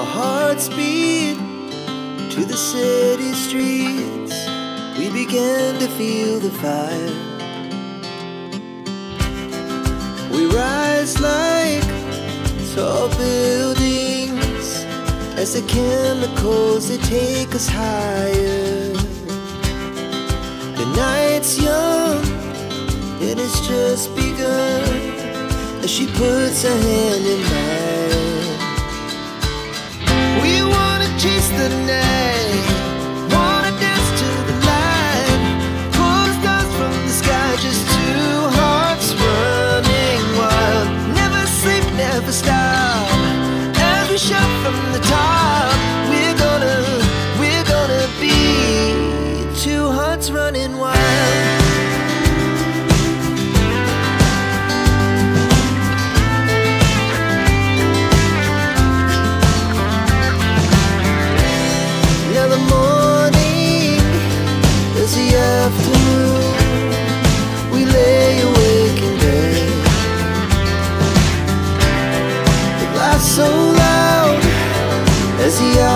Our hearts beat to the city streets. We began to feel the fire. We rise like tall buildings as the chemicals, they take us higher. The night's young, it has just begun, as she puts her hand in mine. We wanna chase the night, wanna dance to the light, pull the stars from the sky, just two hearts running wild. Never sleep, never stop, as we shout from the top. We're gonna be two hearts running wild. Afternoon, we lay awake in bed. The laughs so loud as the